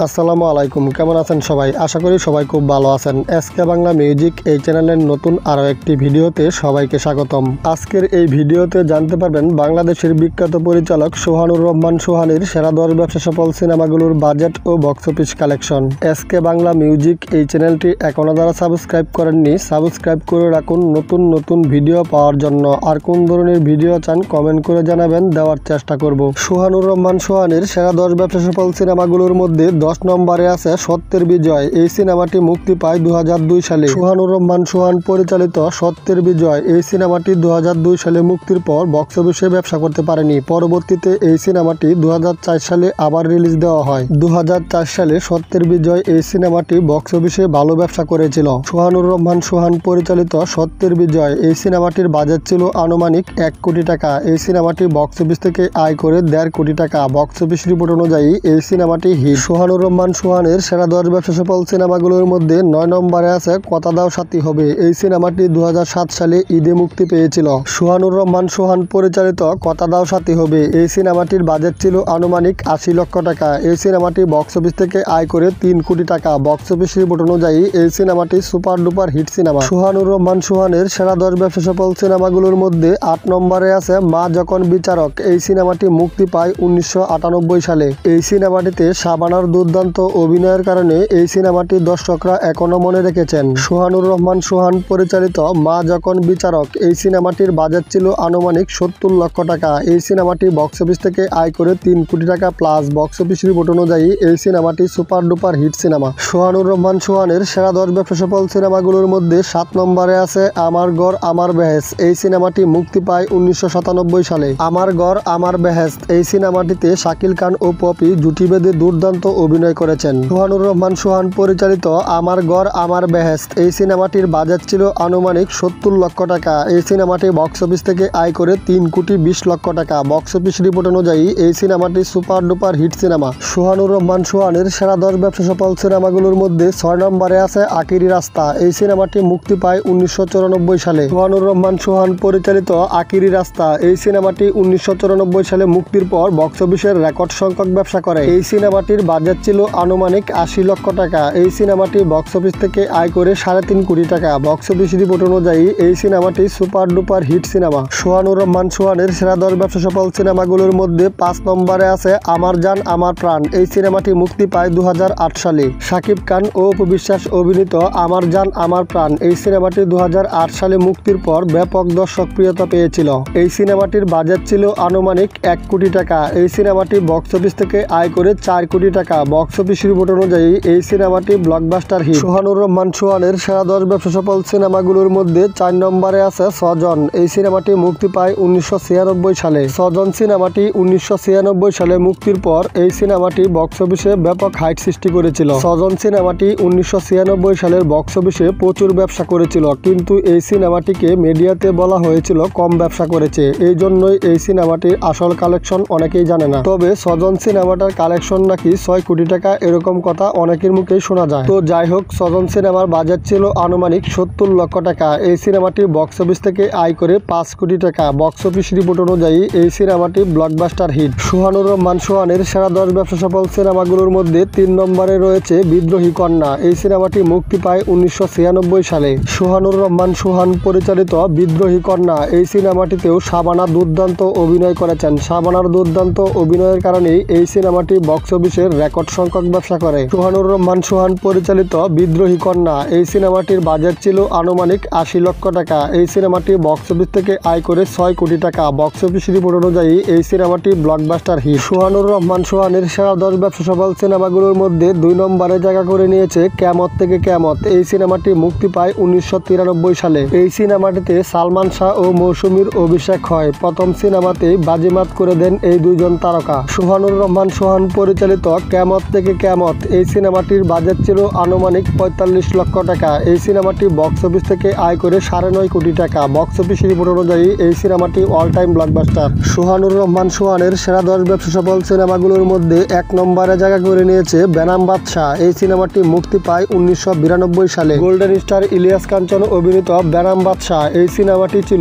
আসসালামু আলাইকুম, কেমন আছেন সবাই? আশা করি সবাই খুব ভালো আছেন। এসকে বাংলা মিউজিক এই চ্যানেলের নতুন আরও একটি ভিডিওতে সবাইকে স্বাগতম। আজকের এই ভিডিওতে জানতে পারবেন বাংলাদেশের বিখ্যাত পরিচালক সোহানুর রহমান সোহানীর সেরা 10 ব্যবসা সফল সিনেমাগুলোর বাজেট ও box office collection. SK Bangla music এই চ্যানেলটি এখনও যারা সাবস্ক্রাইব করেননি সাবস্ক্রাইব করে রাখুন নতুন নতুন ভিডিও পাওয়ার জন্য। আর কোন ধরনের ভিডিও চান কমেন্ট করে জানাবেন, দেওয়ার চেষ্টা করব। সোহানুর রহমান সোহানীর সেরা 10 ব্যবসা সফল সিনেমাগুলোর মধ্যে 10 নম্বরে আছে সত্যের বিজয়। এই সিনেমাটি মুক্তি পায় 2002 সালে। সোহানুর রহমান সোহান পরিচালিত সত্যের বিজয় এই সিনেমাটি 2002 সালে মুক্তির পর বক্স অফিসে ব্যবসা করতে পারেনি। পরবর্তীতে এই সিনেমাটি 2004 সালে আবার রিলিজ দেওয়া হয়। 2004 সালে সত্যের বিজয় এই সিনেমাটি বক্স অফিসে ভালো ব্যবসা করেছিল। সোহানুর রহমান সোহান পরিচালিত সত্যের বিজয় এই সিনেমাটির বাজেট ছিল আনুমানিক 1 কোটি টাকা। এই সিনেমাটি বক্স অফিস থেকে আয় করে 1.5 কোটি টাকা। বক্স অফিস রিপোর্ট অনুযায়ী এই সিনেমাটি হিট। সোহানুর রহমান সোহানের সেরা 10 ব্যবসা সফল সিনেমাগুলোর মধ্যে 9 নম্বরে আছে কথা দাও সাথী হবে। এই সিনেমাটি 2007 সালে ঈদে মুক্তি পেয়েছিল। সোহানুর রহমান সোহান পরিচালিত কথা দাও সাথী হবে এই সিনেমাটির বাজেট ছিল আনুমানিক 80 লক্ষ টাকা। এই সিনেমাটি বক্স অফিস থেকে আয় করে 3 কোটি টাকা। বক্স অফিস রিপোর্ট অনুযায়ী এই সিনেমাটি super duper hit cinema. Sohanur Rahman সোহানের সেরা 10 ব্যবসা সফল সিনেমাগুলোর মধ্যে 8 নম্বরে আছে মা যখন বিচারক। এই সিনেমাটি মুক্তি পায় 1998 সালে। এই সিনেমাটিতে শাবানার দুর্দান্ত অভিনয়ের কারণে এই সিনেমাটি দর্শকরা এখনো মনে রেখেছেন। সোহানুর রহমান সোহান পরিচালিত মা যখন বিচারক এই সিনেমাটির বাজেট ছিল আনুমানিক 70 লক্ষ টাকা। এই সিনেমাটি বক্স অফিস থেকে আয় করে 3 কোটি টাকা প্লাস। বক্স অফিস রিপোর্ট অনুযায়ী এই সিনেমাটি super duper hit cinema. Sohanur Rahman সোহানের সেরা 10 ব্যবসা সফল সিনেমাগুলোর মধ্যে 7 নম্বরে আছে আমার ঘর আমার বেহেশত। এই সিনেমাটি মুক্তি পায় 1997 সালে। আমার ঘর আমার বেহেশত এই সিনেমাটিতে শাকিল খান ও পপি জুটি বেঁধে দুর্দান্ত অভিনয় করেছেন। সোহানুর রহমান সোহান পরিচালিত আমার ঘর আমার বেহেশত এই সিনেমাটির বাজেট ছিল আনুমানিক 70 লক্ষ টাকা। এই সিনেমাটি বক্স অফিস থেকে আয় করে 3 কোটি 20 লক্ষ টাকা। বক্স অফিস রিপোর্ট অনুযায়ী এই সিনেমাটি super duper hit cinema. Sohanur Rahman সোহানের সেরা 10 ব্যবসা সফল সিনেমাগুলোর মধ্যে 6 নম্বরে আছে আখিরি রাস্তা। এই সিনেমাটি মুক্তি পায় 1994 সালে। সোহানুর রহমান সোহান পরিচালিত আখিরি রাস্তা এই সিনেমাটি 1994 সালে মুক্তির পর বক্স অফিসের রেকর্ড সংখ্যক ব্যবসা করে। এই সিনেমাটির বাজেট ছিল আনুমানিক 80 লক্ষ টাকা। এই সিনেমাটি বক্স অফিস থেকে আয় করে 3.5 কোটি টাকা। বক্স অফিস রিপোর্ট অনুযায়ী এই সিনেমাটি super duper hit cinema. Sohanur Rahman সোহানের সেরা 10 ব্যবসা সফল সিনেমাগুলোর মধ্যে 5 নম্বরে আছে আমার জান আমার প্রাণ। এই সিনেমাটি মুক্তি পায় 2008 সালে। শাকিব খান ও অপু বিশ্বাস অভিনীত আমার জান আমার প্রাণ এই সিনেমাটি 2008 সালে মুক্তির পর ব্যাপক দর্শকপ্রিয়তা পেয়েছিল। এই সিনেমাটির বাজেট ছিল আনুমানিক 1 কোটি টাকা। এই সিনেমাটি বক্স অফিস থেকে আয় করে 4 কোটি টাকা। বক্স অফিস রিপোর্ট অনুযায়ী এই সিনেমাটি ব্লকবাস্টার হিট। সোহানুর রহমান সোহানের সেরা 10 ব্যবসা সফল সিনেমাগুলোর মধ্যে 4 নম্বরে আছে স্বজন। এই সিনেমাটি মুক্তি পায় 1996 সালে। স্বজন সিনেমাটি 1996 সালে মুক্তির পর এই সিনেমাটি বক্স অফিসে ব্যাপক হাইট সৃষ্টি করেছিল। স্বজন সিনেমাটি 1996 সালের বক্স অফিসে প্রচুর ব্যবসা করেছিল, কিন্তু এই সিনেমাটিকে মিডিয়াতে বলা হয়েছিল কম ব্যবসা করেছে। এই জন্যই এই সিনেমাটির আসল কালেকশন অনেকেই জানে না। তবে স্বজন সিনেমাটার কালেকশন নাকি 6 কোটি টাকা, এরকম কথা অনেকের মুখেই শোনা যায়। তো যাই হোক, স্বজন সিনেমার বাজেট ছিল আনুমানিক 70 লক্ষ টাকা। এই সিনেমাটি বক্স অফিস থেকে আয় করে 5 কোটি টাকা। বক্স অফিস রিপোর্ট অনুযায়ী এই সিনেমাটি ব্লকবাস্টার হিট। সোহানুর রহমান সোহানের সেরা 10 ব্যবসা সফল সিনেমাগুলোর মধ্যে 3 নম্বরে রয়েছে বিদ্রোহী কন্যা। এই সিনেমাটি মুক্তি পায় 1996 সালে। সোহানুর রহমান সোহান পরিচালিত বিদ্রোহী কন্যা এই সিনেমাটিতেও শাবানা দুর্দান্ত অভিনয় করেছেন। শাবানার দুর্দান্ত অভিনয়ের কারণেই এই সিনেমাটি বক্স অফিসের রেকর্ড সংখ্যক ব্যবসা করে। সোহানুর রহমান সোহান পরিচালিত বিদ্রোহী কন্যা এই সিনেমাটির বাজেট ছিল আনুমানিক 80 লক্ষ টাকা। এই সিনেমাটি বক্স অফিস থেকে আয় করে 6 কোটি টাকা। বক্স অফিস রিপোর্ট অনুযায়ী এই সিনেমাটি ব্লকবাস্টার হিট। সোহানুর রহমান সোহানের সেরা 10 ব্যবসা সফল সিনেমাগুলোর মধ্যে 2 নম্বরে জায়গা করে নিয়েছে কিয়ামত থেকে কিয়ামত। এই সিনেমাটি মুক্তি পায় 1993 সালে। এই সিনেমাটিতে সালমান শাহ ও মৌসুমীর অভিষেক হয়। প্রথম সিনেমাতেই বাজিমাত করে দেন এই দুইজন তারকা। সোহানুর রহমান সোহান পরিচালিত কিয়ামত থেকে কিয়ামত এই সিনেমাটির বাজেট ছিল আনুমানিক 45 লক্ষ টাকা। এই সিনেমাটি বক্স অফিস থেকে আয় করে 9.5 কোটি টাকা। বক্স অফিস রিপোর্ট অনুযায়ী এই সিনেমাটি all time blockbuster. Sohanur Rahman সোহানের সেরা 10 ব্যবসা সফল সিনেমাগুলোর মধ্যে 1 নম্বরে জায়গা করে নিয়েছে বেনাম বাদশা। এই সিনেমাটি মুক্তি পায় 1992 সালে। গোল্ডেন স্টার ইলিয়াস কাঞ্চন অভিনীত বেনাম বাদশা এই সিনেমাটি ছিল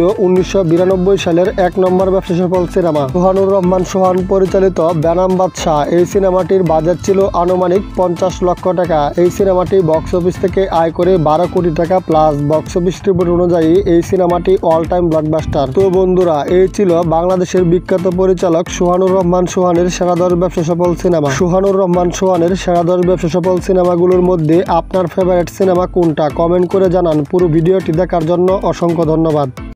1992 সালের 1 নম্বর ব্যবসা সফল সিনেমা। সোহানুর রহমান সোহান পরিচালিত বেনাম বাদশা এই সিনেমাটির বাজেট ছিল ছিল আনুমানিক 50 লক্ষ টাকা। এই সিনেমাটি বক্স অফিস থেকে আয় করে 12 কোটি টাকা প্লাস। বক্স অফিস রিপোর্ট অনুযায়ী এই সিনেমাটি অল টাইম ব্লকবাস্টার। তো বন্ধুরা, এই ছিল বাংলাদেশের বিখ্যাত পরিচালক সোহানুর রহমান সোহানের সেরা 10 ব্যবসা সফল সিনেমা। সোহানুর রহমান সোহানের সেরা 10 ব্যবসা সফল সিনেমাগুলোর মধ্যে আপনার ফেভারিট সিনেমা কোনটা কমেন্ট করে জানান। পুরো ভিডিওটি দেখার জন্য অসংখ্য ধন্যবাদ।